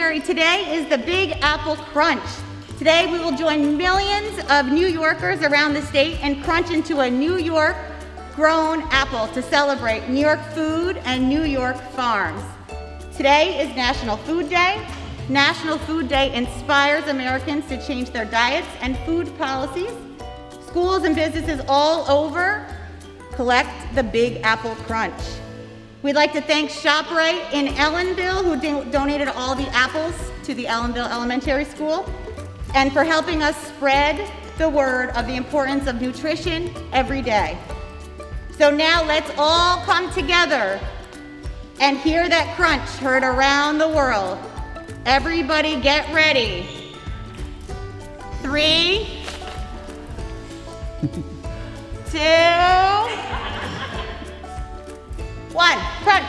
Elementary. Today is the Big Apple Crunch. Today we will join millions of New Yorkers around the state and crunch into a New York grown apple to celebrate New York food and New York farms. Today is National Food Day. National Food Day inspires Americans to change their diets and food policies. Schools and businesses all over collect the Big Apple Crunch. We'd like to thank ShopRite in Ellenville, who donated all the apples to the Ellenville Elementary School, and for helping us spread the word of the importance of nutrition every day. So now let's all come together and hear that crunch heard around the world. Everybody get ready. 3, 2, 1, crunch.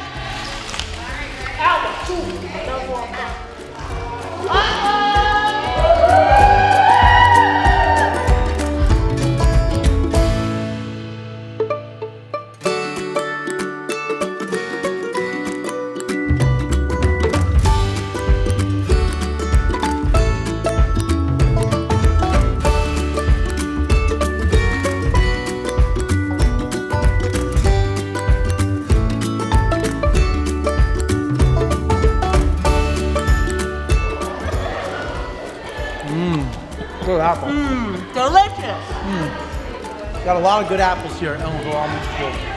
Good apple. Delicious. Got a lot of good apples here at Ellenville Elementary School.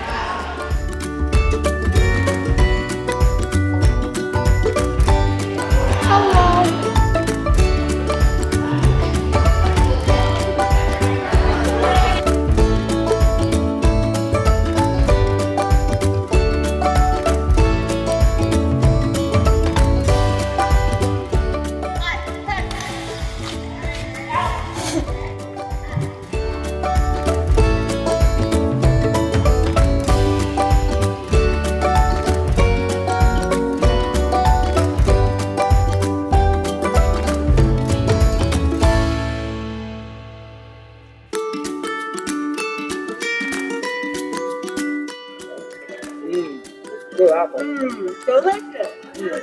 Good apple. Delicious.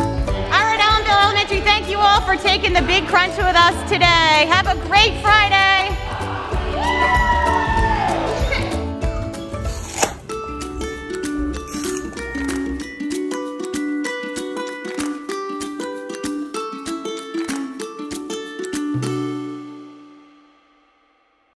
Taking the Big Crunch with us today. Have a great Friday.